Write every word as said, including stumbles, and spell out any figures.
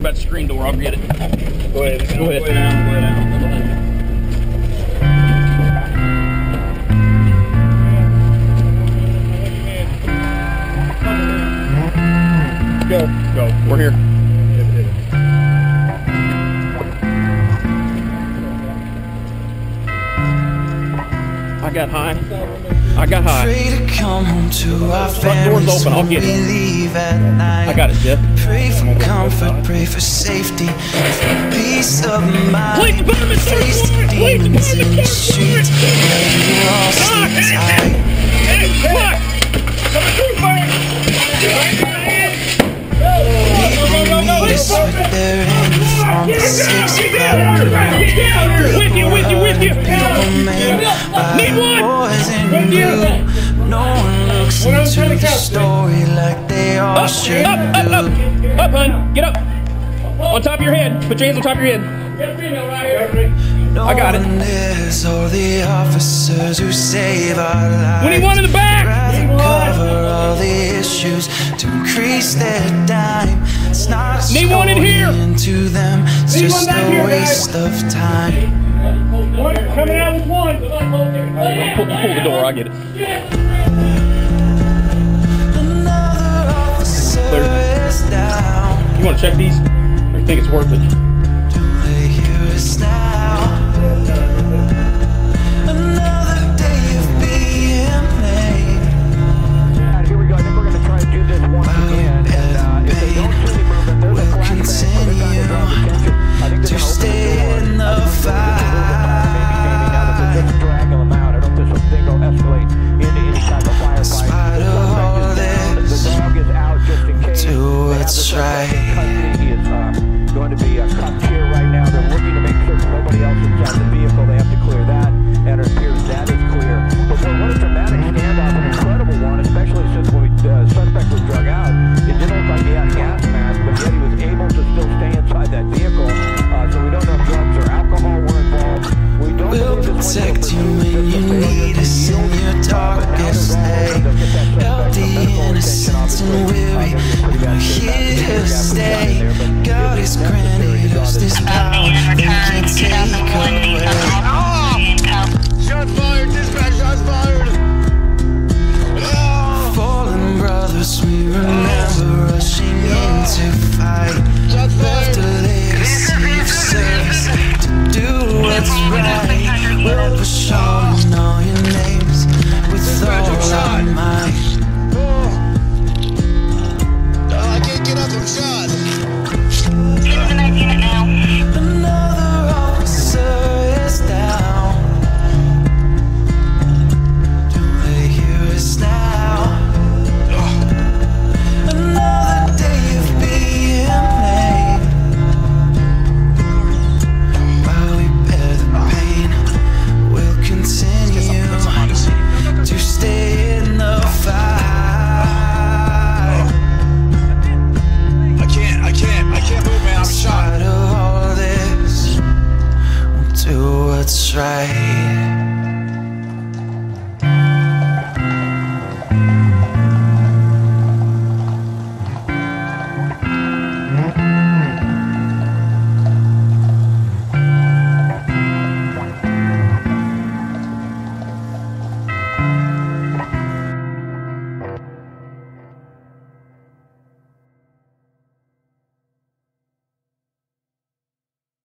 About the screen door, I'll get it. Go ahead. Go ahead. Go down. Go down. Go. Go. We're here. I got high. I got high. Pray to come home to our Front door's open. I'll get it. Leave at night. I got it, Jeff. Pray for comfort, pray for safety, for peace of mind. Please, the bottom is Face the Please, the demons bottom in the is streets where you all sleep tight. Hey, what? Coming through, fire! Leaders with their uniforms, six o'clock. With you, with you, with you! Need one! Boys in blue. No one looks into the story like they all Up, should up, up, up! Up, hun! Get up! On top of your head. Put your hands on top of your head. No I got it. one is all the officers who save our lives. We need one in the back! Rather cover all the issues to increase their dime. It's not a Need one in here! into them. It's Need just one back a here, waste guys. of time. One coming out with one. Pull, pull the door. I get it. Another officer is down. You want to check these? Or you think it's worth it? Do they hear us now? Another day of being made. Here we go. I think we're going to try and do this once again. And uh, if they don't see any movement, there's a flashbang. So they're trying to draw attention. I think they're going to Stay open in the the door. fight. Maybe now that they're just dragging them out. I don't think this thing will escalate into any type of firefight. Despite The all suspect is down. this, The dog is out just in case. do They have what's the suspect in right. custody. He is uh, going to be uh, cuffed here right now. They're looking to make certain nobody else inside the vehicle. They have to clear that, and it appears that is clear. But boy, what a dramatic standoff, an incredible one, especially since when the uh, suspect was drug out. It didn't look like he had a gas mask, but yet he was able to still stay inside that vehicle. Uh, so we don't know if drugs or alcohol were involved. We don't We'll believe this protect window you when you need us in your darkest day. Help the innocence and weary, you're here to stay. God has granted us this power, we can't take away. Shots fired, dispatch, shots fired. Fallen brothers, we remember.